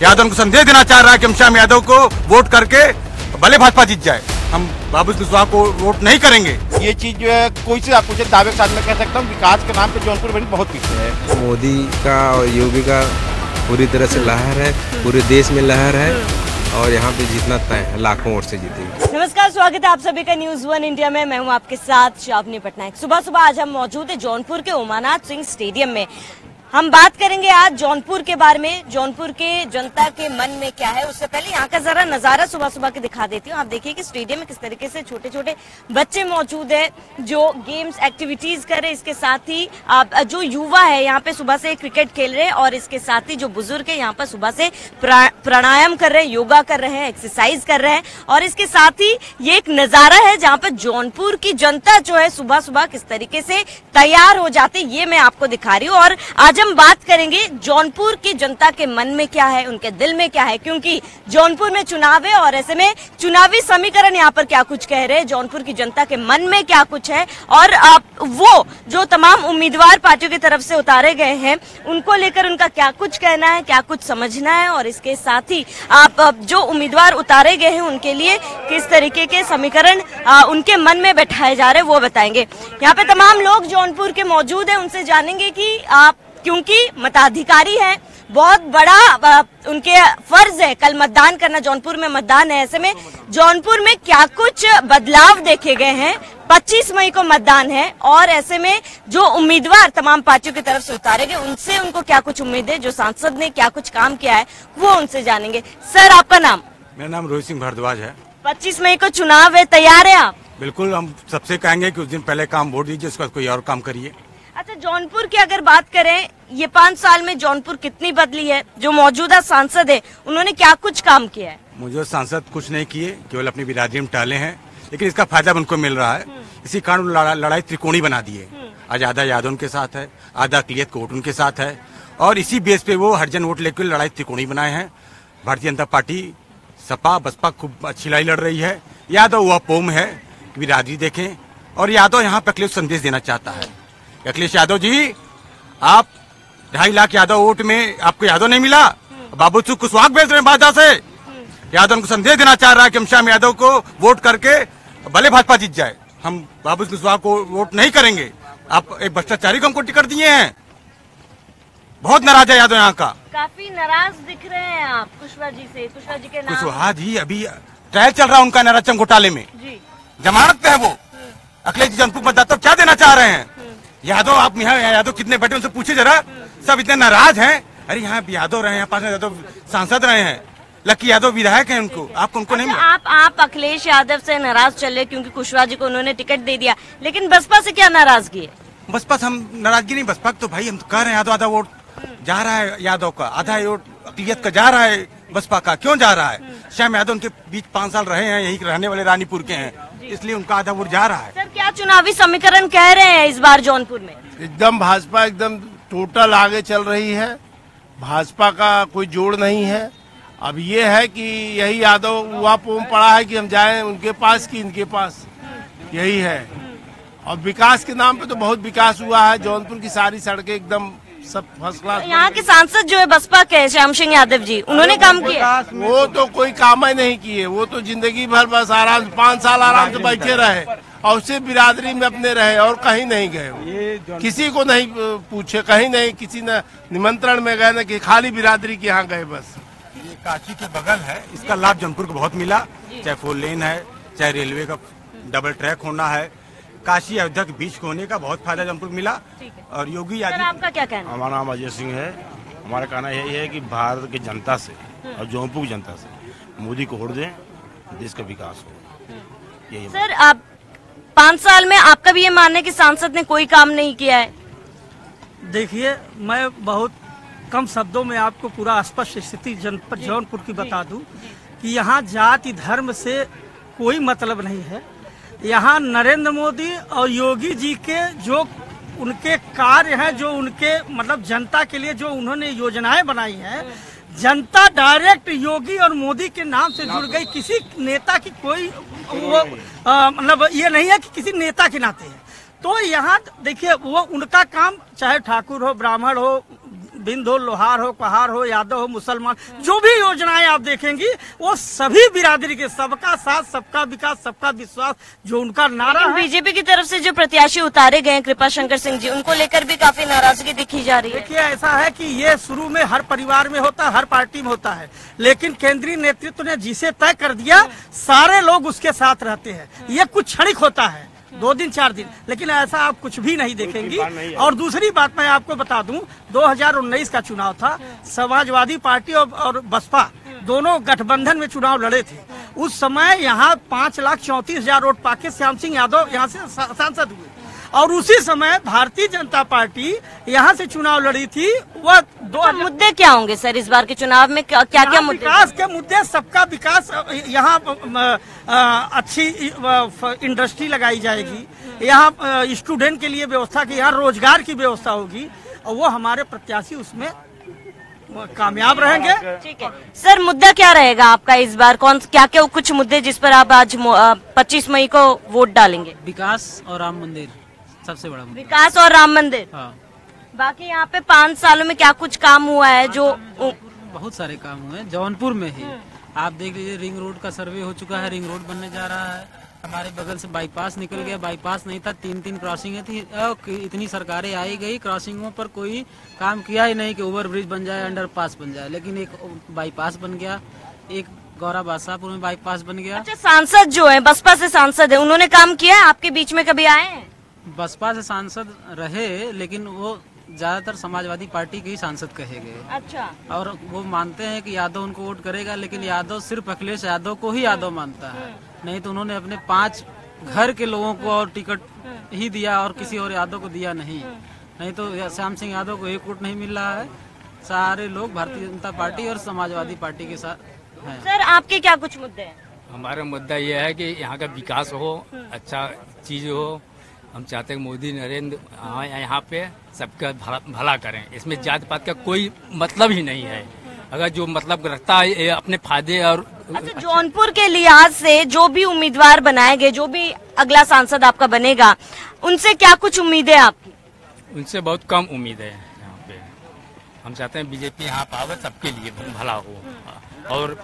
यादव को संदेश देना चाह रहा है कि घनश्याम यादव को वोट करके भले भाजपा जीत जाए, हम बाबू कुशवाहा को वोट नहीं करेंगे। ये चीज जो है कोई से आप कुछ दावे के साथ में कह सकता हूँ, विकास के नाम पे जौनपुर में बहुत पीछे है। मोदी का और योगी का पूरी तरह से लहर है, पूरे देश में लहर है और यहाँ पे जीतना तय है, लाखों वोट से जीतेंगे। नमस्कार, स्वागत है आप सभी का न्यूज 1 इंडिया में। मैं हूँ आपके साथ शावनी पटनायक। सुबह सुबह आज हम मौजूद है जौनपुर के उमानाथ सिंह स्टेडियम में। हम बात करेंगे आज जौनपुर के बारे में, जौनपुर के जनता के मन में क्या है। उससे पहले यहाँ का जरा नजारा सुबह सुबह के दिखा देती हूँ। आप देखिए कि स्टेडियम में किस तरीके से छोटे छोटे बच्चे मौजूद है जो गेम्स एक्टिविटीज कर रहे हैं। इसके साथ ही जो युवा है यहाँ पे सुबह से क्रिकेट खेल रहे हैं और इसके साथ ही जो बुजुर्ग है यहाँ पर सुबह से प्राणायाम कर रहे हैं, योगा कर रहे हैं, एक्सरसाइज कर रहे हैं। और इसके साथ ही ये एक नजारा है जहाँ पर जौनपुर की जनता जो है सुबह सुबह किस तरीके से तैयार हो जाते, ये मैं आपको दिखा रही हूँ। और आज हम बात करेंगे जौनपुर की जनता के मन में क्या है, उनके दिल में क्या है, क्योंकि जौनपुर में चुनाव है और ऐसे में चुनावी समीकरण यहाँ पर क्या कुछ कह रहे हैं, जौनपुर की जनता के मन में क्या कुछ है और वो जो तमाम उम्मीदवार पार्टियों की तरफ से उतारे गए हैं उनको लेकर उनका क्या कुछ कहना है, क्या कुछ समझना है। और इसके साथ ही जो उम्मीदवार उतारे गए हैं उनके लिए किस तरीके के समीकरण उनके मन में बैठाए जा रहे हैं वो बताएंगे। यहाँ पे तमाम लोग जौनपुर के मौजूद है, उनसे जानेंगे कि क्योंकि मताधिकारी है, बहुत बड़ा उनके फर्ज है कल मतदान करना। जौनपुर में मतदान है, ऐसे में जौनपुर में क्या कुछ बदलाव देखे गए हैं। 25 मई को मतदान है और ऐसे में जो उम्मीदवार तमाम पार्टियों की तरफ से उतारे गए उनसे उनको क्या कुछ उम्मीद है, जो सांसद ने क्या कुछ काम किया है वो उनसे जानेंगे। सर, आपका नाम? मेरा नाम रोहित सिंह भारद्वाज है। 25 मई को चुनाव है, तैयार है आप? बिल्कुल, हम सबसे कहेंगे कि उस दिन पहले काम वोट दीजिए, उसके बाद कोई और काम करिए। अच्छा, जौनपुर की अगर बात करें, ये 5 साल में जौनपुर कितनी बदली है? जो मौजूदा सांसद है उन्होंने क्या कुछ काम किया है? मौजूदा सांसद कुछ नहीं किए, केवल अपनी बिरादरी में टाले हैं, लेकिन इसका फायदा उनको मिल रहा है। इसी कारण लड़ाई त्रिकोणी बना दी है। आज आधा यादव उनके साथ है, आधा अकलियत कोट उनके साथ है और इसी बेस पे वो हरिजन वोट लेकर लड़ाई त्रिकोणी बनाए हैं। भारतीय जनता पार्टी, सपा, बसपा खूब अच्छी लड़ाई लड़ रही है। यादव वह पोम है, बिरादरी देखें। और यादव यहाँ पे अखिलेश संदेश देना चाहता है। अखिलेश यादव जी, आप 2.5 लाख यादव वोट में आपको यादव नहीं मिला, बाबू कुशवाहा भेज रहे हैं बाधा से। यादव को संदेश देना चाह रहा है कि घनश्याम यादव को वोट करके भले भाजपा जीत जाए, हम बाबू कुशवाहा को वोट नहीं करेंगे। आप एक भ्रष्टाचारी को हमको टिकट दिए हैं। बहुत नाराज है यादव यहाँ का। काफी नाराज दिख रहे हैं आप कुशवाहा जी से। कुशवाहा जी के नाम? कुशवाहा जी अभी ट्रायल चल रहा है उनका नाराचम घोटाले में, जमानत पे है वो। अखिलेश जी जनपुर मतदाता क्या देना चाह रहे हैं? यादव, आप यहाँ यादव कितने बैठे उनसे पूछे जरा, सब इतने नाराज हैं। अरे यहाँ यादव रहे हैं, 5 यादव सांसद रहे हैं, लकी यादव विधायक हैं, उनको उनको नहीं। आप अखिलेश यादव से नाराज चले क्योंकि कुशवाहा जी को उन्होंने टिकट दे दिया, लेकिन बसपा से क्या नाराजगी है? बसपा से हम नाराजगी नहीं, बसपा तो भाई हम तो कह रहे हैं यादव आधा वोट जा रहा है, यादव का आधा वोट अकलियत का जा रहा है, बसपा का क्यों जा रहा है? श्याम यादव उनके बीच 5 साल रहे हैं, यही रहने वाले रानीपुर के हैं, इसलिए उनका आधा वोट जा रहा है। सर, क्या चुनावी समीकरण कह रहे हैं इस बार जौनपुर में? एकदम भाजपा एकदम टोटल आगे चल रही है, भाजपा का कोई जोड़ नहीं है। अब ये है कि यही यादव हुआ पोम पड़ा है कि हम जाएं उनके पास कि इनके पास, यही है। और विकास के नाम पे तो बहुत विकास हुआ है, जौनपुर की सारी सड़कें एकदम सब फर्स्ट क्लास। यहाँ के सांसद जो है बसपा के श्याम सिंह यादव जी, उन्होंने काम किया? वो तो कोई काम ही नहीं किए, वो तो जिंदगी भर बस आराम 5 साल आराम से बैठे रहे और उसी बिरादरी में अपने रहे और कहीं नहीं गए, किसी को नहीं पूछे, कहीं नहीं किसी ने निमंत्रण में गए न कि खाली बिरादरी के यहाँ गए बस। ये काशी के बगल है, इसका लाभ जौनपुर को बहुत मिला, चाहे 4 लेन है, चाहे रेलवे का डबल ट्रैक होना है, काशी अयोध्या के बीच होने का बहुत फायदा जौनपुर को मिला। और योगी सर, आपका क्या कहना है? हमारा नाम अजय सिंह है। हमारा कहना यही है कि भारत की जनता से और जौनपुर की जनता से मोदी को वोट दें, देश का विकास हो, यही। सर, आप 5 साल में आपका भी ये मानना है कि सांसद ने कोई काम नहीं किया है? देखिए, मैं बहुत कम शब्दों में आपको पूरा स्पष्ट स्थिति जौनपुर की बता दूं कि यहाँ जाति धर्म से कोई मतलब नहीं है। यहाँ नरेंद्र मोदी और योगी जी के जो उनके कार्य हैं, जो उनके मतलब जनता के लिए जो उन्होंने योजनाएं बनाई हैं, जनता डायरेक्ट योगी और मोदी के नाम से जुड़ गई। किसी नेता की कोई वो मतलब ये नहीं है कि किसी नेता के नाते है। तो यहाँ देखिए, वो उनका काम चाहे ठाकुर हो, ब्राह्मण हो, बिंद हो, लोहार हो, कहार हो, यादव हो, मुसलमान, जो भी योजनाएं आप देखेंगी वो सभी बिरादरी के, सबका साथ, सबका विकास, सबका विश्वास, जो उनका नारा है। बीजेपी की तरफ से जो प्रत्याशी उतारे गए हैं कृपा शंकर सिंह जी, उनको लेकर भी काफी नाराजगी दिखी जा रही है। देखिए, ऐसा है कि ये शुरू में हर परिवार में होता है, हर पार्टी में होता है, लेकिन केंद्रीय नेतृत्व ने जिसे तय कर दिया सारे लोग उसके साथ रहते हैं। ये कुछ क्षणिक होता है, 2 दिन 4 दिन, लेकिन ऐसा आप कुछ भी नहीं देखेंगी। और दूसरी बात मैं आपको बता दूं, 2019 का चुनाव था, समाजवादी पार्टी और बसपा दोनों गठबंधन में चुनाव लड़े थे। उस समय यहाँ 5,34,000 वोट पाके श्याम सिंह यादव यहाँ से सांसद हुए, और उसी समय भारतीय जनता पार्टी यहाँ से चुनाव लड़ी थी। वह मुद्दे क्या होंगे सर इस बार के चुनाव में, क्या क्या मुद्दे? विकास के मुद्दे, सबका विकास, यहाँ अच्छी इंडस्ट्री लगाई जाएगी, यहाँ स्टूडेंट के लिए व्यवस्था की, यहाँ रोजगार की व्यवस्था होगी, और वो हमारे प्रत्याशी उसमें कामयाब रहेंगे। ठीक है सर, मुद्दा क्या रहेगा आपका इस बार, क्या क्या कुछ मुद्दे जिस पर आप आज 25 मई को वोट डालेंगे? विकास और राम मंदिर सबसे बड़ा मुद्दा। विकास और राम मंदिर। हाँ। बाकी यहाँ पे 5 सालों में क्या कुछ काम हुआ है? जो बहुत सारे काम हुए हैं जौनपुर में ही। आप देख लीजिए, रिंग रोड का सर्वे हो चुका है, रिंग रोड बनने जा रहा है। हमारे बगल से बाईपास निकल गया, बाईपास नहीं था, 3 क्रॉसिंगें थी। इतनी सरकारें आई गई, क्रॉसिंगों पर कोई काम किया ही नहीं कि ओवर ब्रिज बन जाए, अंडरपास बन जाए, लेकिन एक बाईपास बन गया, एक गौरा बादशाहपुर में बाईपास बन गया। अच्छा, सांसद जो है, बसपा से सांसद है, उन्होंने काम किया है? आपके बीच में कभी आए हैं? बसपा से सांसद रहे, लेकिन वो ज्यादातर समाजवादी पार्टी के ही सांसद कहे गए। अच्छा। और वो मानते हैं कि यादव उनको वोट करेगा, लेकिन यादव सिर्फ अखिलेश यादव को ही यादव मानता है, नहीं तो उन्होंने अपने 5 घर के लोगों को और टिकट ही दिया और किसी और यादव को दिया नहीं तो श्याम सिंह यादव को 1 वोट नहीं मिल रहा है। सारे लोग भारतीय जनता पार्टी और समाजवादी पार्टी के साथ हैं। सर, आपके क्या कुछ मुद्दे हैं? हमारा मुद्दा यह है कि यहाँ का विकास हो, अच्छा चीज हो। हम चाहते हैं मोदी नरेंद्र यहाँ पे सबका भला करें, इसमें जात पात का कोई मतलब ही नहीं है। अगर जो मतलब रखता है ये अपने फायदे और अच्छा, जौनपुर के लिहाज से जो भी उम्मीदवार बनाए गए, जो भी अगला सांसद आपका बनेगा, उनसे क्या कुछ उम्मीदें आपकी? उनसे बहुत कम उम्मीद है यहाँ पे। हम चाहते हैं बीजेपी यहाँ पावे, सबके लिए भला हो, और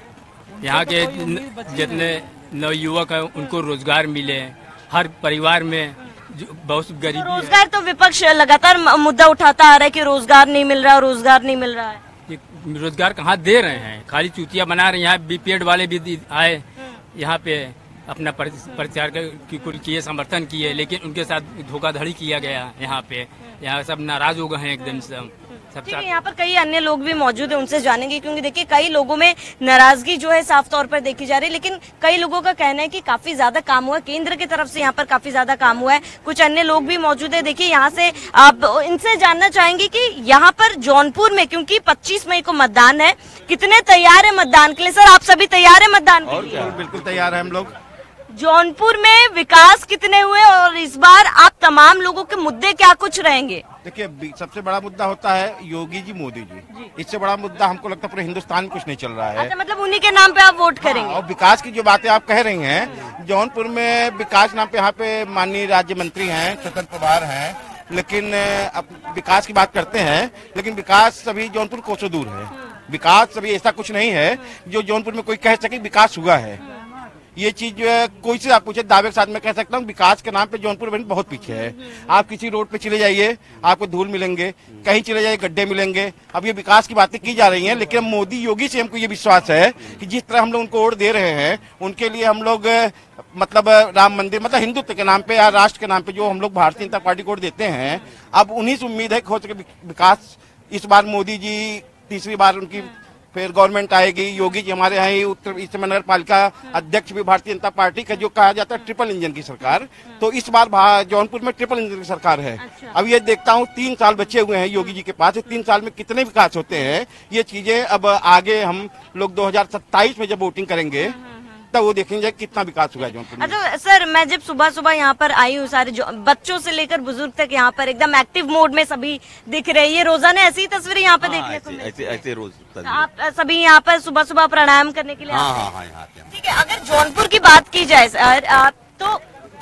यहाँ के जितने नवयुवक हैं उनको रोजगार मिले। हर परिवार में बहुत गरीबी है। रोजगार तो विपक्ष लगातार मुद्दा उठाता आ रहा है कि रोजगार नहीं मिल रहा, रोजगार नहीं मिल रहा है। रोजगार कहाँ दे रहे हैं, खाली चूतिया बना रहे हैं। यहाँ बीपीएड वाले भी आए यहाँ पे, अपना प्रचार किए, समर्थन किए, लेकिन उनके साथ धोखाधड़ी किया गया। यहाँ सब नाराज हो गए हैं एकदम से। ठीक है, यहाँ पर कई अन्य लोग भी मौजूद हैं, उनसे जानेंगे, क्योंकि देखिए कई लोगों में नाराजगी जो है साफ तौर पर देखी जा रही है, लेकिन कई लोगों का कहना है कि काफी ज्यादा काम हुआ है, केंद्र की तरफ से यहाँ पर काफी ज्यादा काम हुआ है। कुछ अन्य लोग भी मौजूद है। देखिए, यहाँ से आप इनसे जानना चाहेंगे कि यहाँ पर जौनपुर में, क्योंकि 25 मई को मतदान है, कितने तैयार है मतदान के लिए? सर, आप सभी तैयार है मतदान के लिए? बिल्कुल तैयार है हम लोग। जौनपुर में विकास कितने हुए, और इस बार आप तमाम लोगों के मुद्दे क्या कुछ रहेंगे? देखिए, सबसे बड़ा मुद्दा होता है योगी जी, मोदी जी। इससे बड़ा मुद्दा हमको लगता है पूरे हिंदुस्तान में कुछ नहीं चल रहा है। अच्छा, मतलब उन्हीं के नाम पे आप वोट करेंगे? और विकास की जो बातें आप कह रही हैं, जौनपुर में विकास नाम पे यहाँ पे माननीय राज्य मंत्री हैं, चतन पवार हैं, लेकिन अब विकास की बात करते हैं, लेकिन विकास सभी जौनपुर कोसों दूर है। विकास सभी ऐसा कुछ नहीं है जो जौनपुर में कोई कह सके विकास हुआ है। ये चीज जो है, कोई से आप पूछे, दावे के साथ मैं कह सकता हूँ विकास के नाम पे जौनपुर बहुत पीछे है। आप किसी रोड पे चले जाइए, आपको धूल मिलेंगे, कहीं चले जाइए गड्ढे मिलेंगे। अब ये विकास की बातें की जा रही हैं, लेकिन मोदी योगी से हमको ये विश्वास है कि जिस तरह हम लोग उनको वोट दे रहे हैं, उनके लिए हम लोग मतलब राम मंदिर, मतलब हिंदुत्व के नाम पे या राष्ट्र के नाम पे जो हम लोग भारतीय जनता पार्टी को वोट देते हैं, अब उन्हीं से उम्मीद है कि हो सके विकास। इस बार मोदी जी, तीसरी बार उनकी फिर गवर्नमेंट आएगी। योगी जी हमारे यहाँ ही उत्तर इस समय नगर पालिका अध्यक्ष भी भारतीय जनता पार्टी का, जो कहा जाता है ट्रिपल इंजन की सरकार, तो इस बार जौनपुर में ट्रिपल इंजन की सरकार है। अच्छा। अब ये देखता हूँ 3 साल बचे हुए हैं योगी जी के पास, 3 साल में कितने विकास होते हैं ये चीजें अब आगे हम लोग 2027 में जब वोटिंग करेंगे तब वो देखेंगे कितना विकास हुआ है जौनपुर में। अच्छा सर, मैं जब सुबह सुबह यहाँ पर आई हूँ, सारे बच्चों से लेकर बुजुर्ग तक यहाँ पर एकदम एक्टिव मोड में सभी दिख रहे हैं। ये रोजाना ऐसी ही तस्वीरें यहाँ पर देखने को मिलती है? ऐसे रोज आप सभी यहाँ पर सुबह सुबह प्राणायाम करने के लिए आते हैं? ठीक है, अगर जौनपुर की बात की जाए सर, तो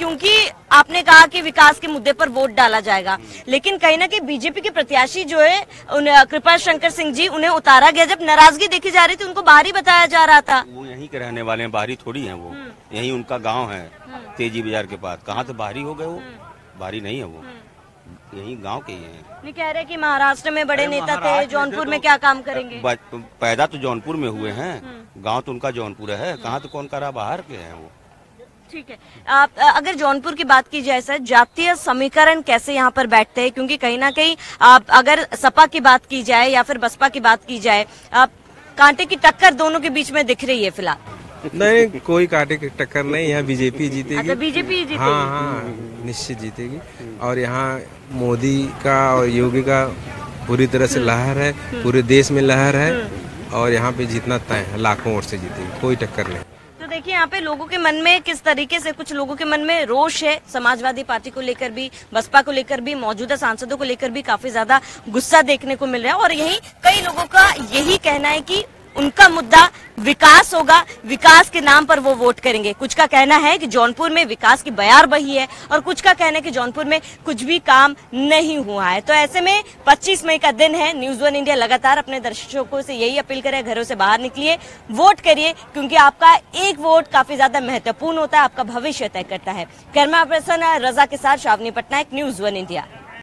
क्योंकि आपने कहा कि विकास के मुद्दे पर वोट डाला जाएगा, लेकिन कहीं ना कहीं बीजेपी के प्रत्याशी जो है कृपा शंकर सिंह जी, उन्हें उतारा गया। जब नाराजगी देखी जा रही थी, उनको बाहरी बताया जा रहा था। वो यहीं के रहने वाले हैं, बाहरी थोड़ी हैं वो। यहीं उनका गांव है तेजी बाजार के पास। कहाँ से बाहरी हो गए वो? बाहरी नहीं है वो, यहीं गांव के ही हैं। नहीं कह रहे कि महाराष्ट्र में बड़े नेता थे, जौनपुर में क्या काम करेंगे? पैदा तो जौनपुर में हुए हैं, गांव तो उनका जौनपुर है। कहाँ तो कौन करा, बाहर के हैं वो। ठीक है, आप अगर जौनपुर की बात की जाए सर, जातीय समीकरण कैसे यहाँ पर बैठते हैं? क्योंकि कहीं ना कहीं आप अगर सपा की बात की जाए या फिर बसपा की बात की जाए, आप कांटे की टक्कर दोनों के बीच में दिख रही है फिलहाल। नहीं, कोई कांटे की टक्कर नहीं, यहाँ बीजेपी जीतेगी। अच्छा, बीजेपी जीतेगी? हाँ, निश्चित जीतेगी। और यहाँ मोदी का और योगी का पूरी तरह से लहर है, पूरे देश में लहर है, और यहाँ पे जितना तय है लाखों वोट से जीतेगी, कोई टक्कर नहीं। तो देखिए यहाँ पे लोगों के मन में किस तरीके से, कुछ लोगों के मन में रोष है, समाजवादी पार्टी को लेकर भी, बसपा को लेकर भी, मौजूदा सांसदों को लेकर भी काफी ज्यादा गुस्सा देखने को मिल रहा है। और यही कई लोगों का यही कहना है कि उनका मुद्दा विकास होगा, विकास के नाम पर वो वोट करेंगे। कुछ का कहना है कि जौनपुर में विकास की बयार बही है, और कुछ का कहना है कि जौनपुर में कुछ भी काम नहीं हुआ है। तो ऐसे में 25 मई का दिन है। न्यूज़ 1 इंडिया लगातार अपने दर्शकों से यही अपील करे, घरों से बाहर निकलिए, वोट करिए, क्योंकि आपका एक वोट काफी ज्यादा महत्वपूर्ण होता है, आपका भविष्य तय करता है। कैमरा पर्सन रजा के साथ श्रावणी पटनायक, न्यूज़ 1 इंडिया।